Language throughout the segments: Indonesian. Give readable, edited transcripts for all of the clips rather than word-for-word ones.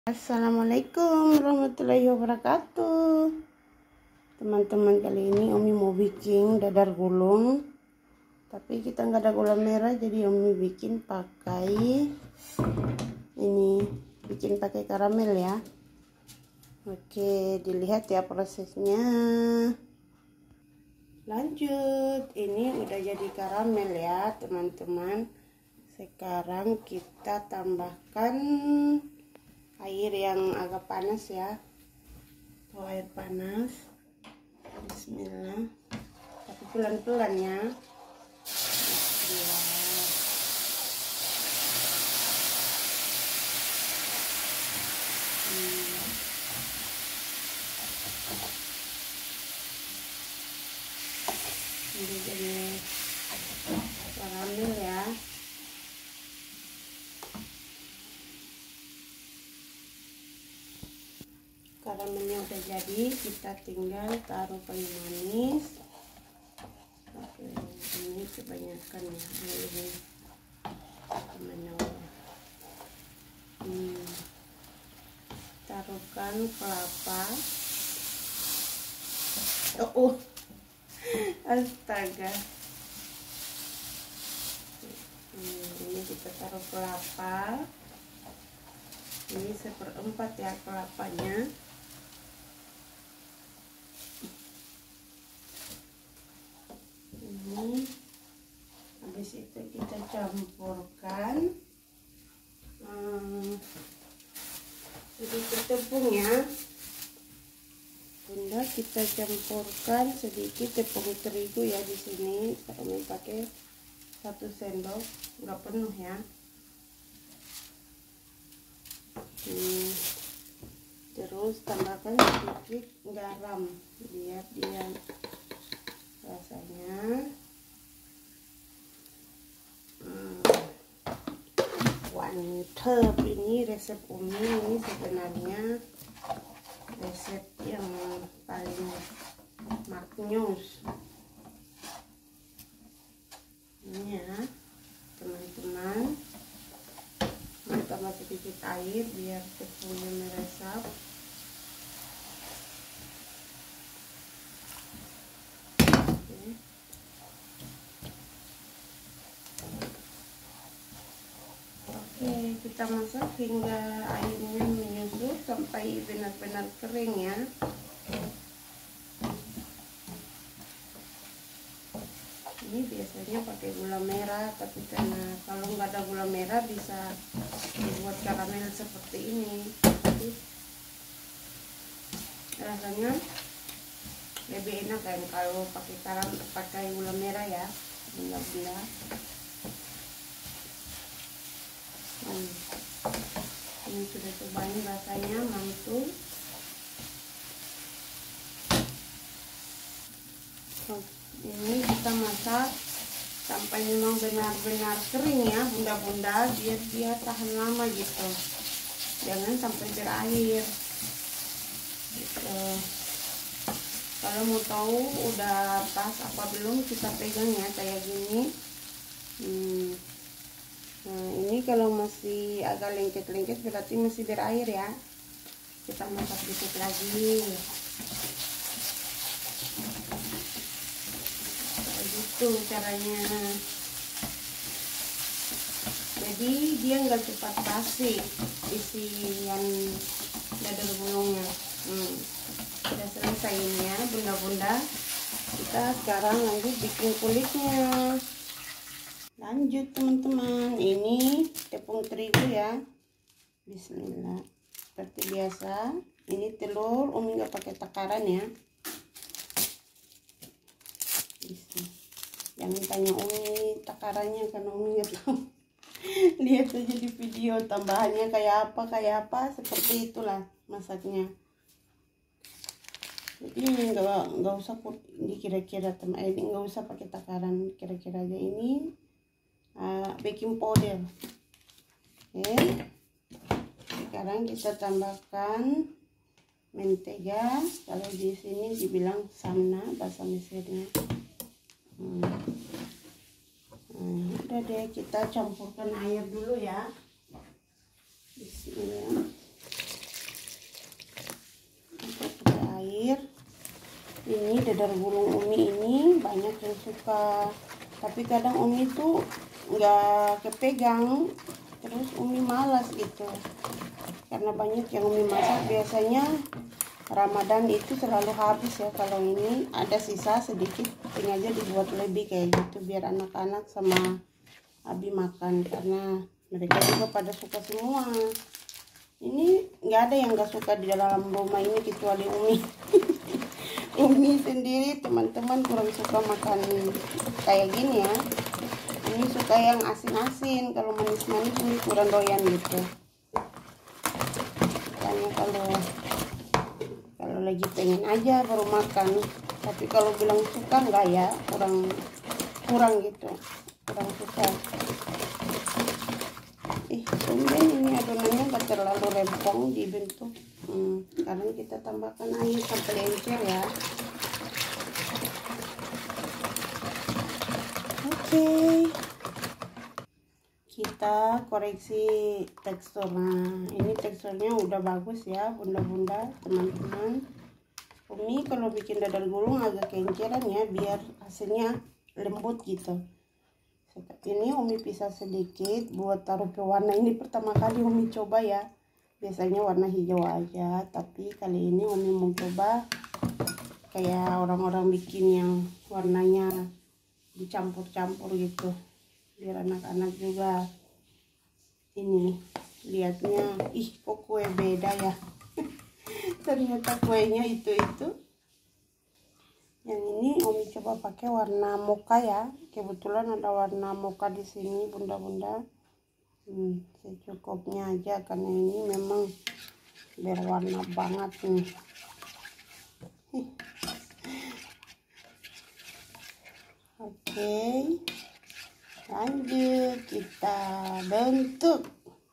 Assalamualaikum warahmatullahi wabarakatuh. Teman-teman, kali ini Umi mau bikin dadar gulung, tapi kita nggak ada gula merah, jadi Umi bikin pakai bikin pakai karamel ya. Oke, dilihat ya prosesnya. Lanjut, ini udah jadi karamel ya teman-teman. Sekarang kita tambahkan air yang agak panas ya, atau air panas. Bismillah, tapi pelan-pelan ya. Bismillah. Ini jadi karamel ya. Karamelnya udah jadi, kita tinggal taruh kayu manis. Oke, ini kebanyakan ya, ini taruhkan kelapa. Astaga. Ini kita taruh kelapa. Ini 1/4 ya kelapanya. Ini habis itu kita campurkan sedikit tepung ya Bunda. Kita campurkan sedikit tepung terigu ya. Di sini kami pakai 1 sendok, nggak penuh ya. Terus tambahkan sedikit garam biar dia rasanya mantap. Ini resep Umi, ini sebenarnya resep yang paling maknyus ini ya teman-teman. Tambah sedikit air biar tepungnya meresap. Oke, kita masak hingga airnya menyusut sampai benar-benar kering ya. Ini biasanya pakai gula merah, tapi karena kalau nggak ada gula merah bisa dibuat karamel seperti ini. Jadi, rasanya lebih enak kan kalau pakai gula merah ya, bunda-bunda. Ini sudah cobain, rasanya mantul. Ini kita masak sampai memang benar-benar kering ya bunda-bunda, biar dia tahan lama gitu, jangan sampai berair gitu. Kalau mau tahu udah pas apa belum, kita pegang ya kayak gini. Nah, ini kalau masih agak lengket-lengket berarti masih berair ya. Kita masak dikit lagi. Itu caranya. Jadi dia nggak cepat basi isian dadar gulungnya. Sudah selesai ini ya bunda-bunda. Kita sekarang lanjut bikin kulitnya. Lanjut teman-teman, ini tepung terigu ya. Bismillah. Seperti biasa, ini telur Umi nggak pakai takaran ya. Jangan tanya Umi takarannya karena Umi nggak tahu. Lihat aja di video tambahannya kayak apa, seperti itulah masaknya. Jadi nggak usah ini kira-kira ini nggak usah pakai takaran, kira-kira aja. Ini baking powder. Oke, sekarang kita tambahkan mentega. Kalau di sini dibilang samna bahasa Mesirnya. Udah deh, kita campurkan air dulu ya. Bismillah. dadar gulung Umi ini banyak yang suka, tapi kadang Umi tuh nggak kepegang, terus Umi malas gitu karena banyak yang Umi masak. Biasanya Ramadan itu selalu habis ya. Kalau ini ada sisa sedikit, sengaja dibuat lebih kayak gitu biar anak-anak sama Abi makan, karena mereka juga pada suka semua. Ini nggak ada yang nggak suka di dalam rumah ini kecuali Umi. Umi sendiri, teman-teman, kurang suka makan kayak gini ya. Ini suka yang asin-asin, kalau manis-manis Umi kurang doyan gitu. Makanya kalau lagi pengen aja baru makan, tapi kalau bilang suka enggak ya, kurang gitu, kurang suka. Tumben ini adonannya enggak terlalu rempong dibentuk. Karena kita tambahkan air sampai encer ya. Oke, kita koreksi teksturnya. Ini teksturnya udah bagus ya bunda-bunda, teman-teman. Umi kalau bikin dadar gulung agak kenceran ya biar hasilnya lembut gitu. Seperti ini Umi pisah sedikit buat taruh ke warna. Ini pertama kali Umi coba ya, biasanya warna hijau aja, tapi kali ini Umi mau coba kayak orang-orang bikin yang warnanya dicampur-campur gitu, biar anak-anak juga ini lihatnya, ih kok kue beda ya. Ternyata kuenya itu. Yang ini Umi coba pakai warna mocha ya, kebetulan ada warna mocha di sini bunda-bunda. Secukupnya aja karena ini memang berwarna banget nih. Oke, lanjut kita bentuk.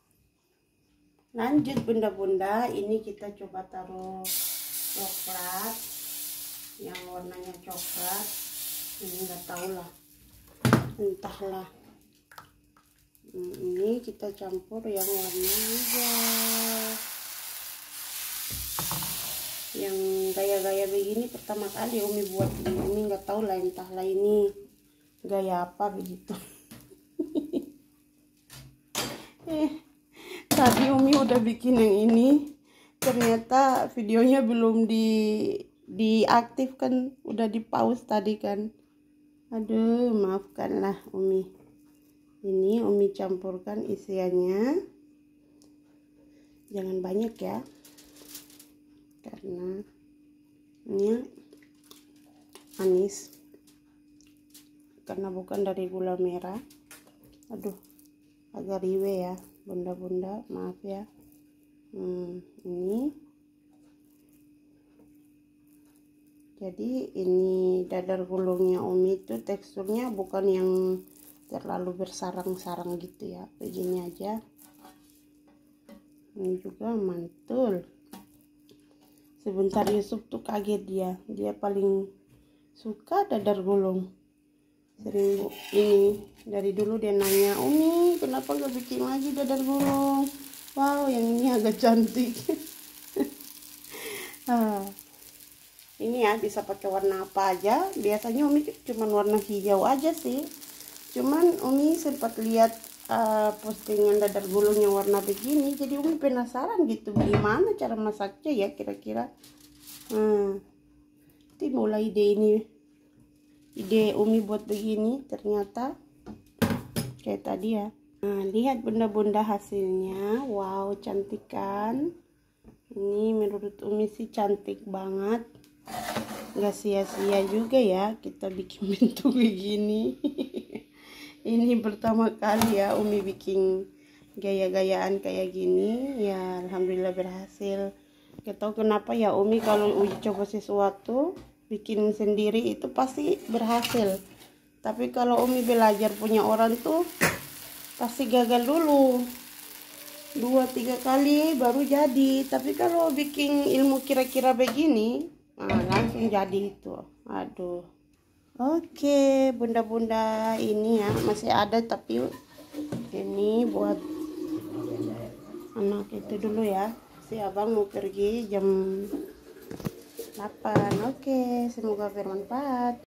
Lanjut bunda-bunda, ini kita coba taruh coklat yang warnanya coklat. Ini nggak tahu lah, entahlah. Ini kita campur yang warna hijau, yang gaya-gaya begini pertama kali Umi buat ini. Umi nggak tahu lah, entahlah ini gaya apa begitu. Tadi Umi udah bikin yang ini, ternyata videonya belum diaktifkan, udah di pause tadi kan. Aduh, maafkanlah Umi. Ini Umi campurkan isiannya, jangan banyak ya, karena ini manis, karena bukan dari gula merah. Aduh, agak riwe ya bunda-bunda, maaf ya. Ini jadi ini dadar gulungnya Umi itu teksturnya bukan yang terlalu bersarang-sarang gitu ya, begini aja. Ini juga mantul. Sebentar Yusuf tuh kaget, dia paling suka dadar gulung. Sering ini dari dulu dia nanya, Umi kenapa gak bikin lagi dadar gulung? Wow, yang ini agak cantik. Ini ya bisa pakai warna apa aja. Biasanya Umi cuman warna hijau aja sih. Cuman Umi sempat lihat postingan dadar gulung yang warna begini, jadi Umi penasaran gitu gimana cara masaknya ya kira-kira. Itu mulai ide Umi buat begini, ternyata kayak tadi ya. Nah, lihat bunda-bunda hasilnya. Wow, cantik kan? Ini menurut Umi sih cantik banget. Gak sia-sia juga ya kita bikin bentuk begini. Ini pertama kali ya Umi bikin gaya-gayaan kayak gini. Ya alhamdulillah berhasil. Gak tahu kenapa ya Umi kalau uji coba sesuatu bikin sendiri itu pasti berhasil, tapi kalau Umi belajar punya orang tuh pasti gagal dulu 2-3 kali baru jadi. Tapi kalau bikin ilmu kira-kira begini langsung jadi itu. Aduh. Oke bunda-bunda, ini ya masih ada, tapi ini buat anak itu dulu ya, si abang mau pergi jam 8. Oke, semoga bermanfaat.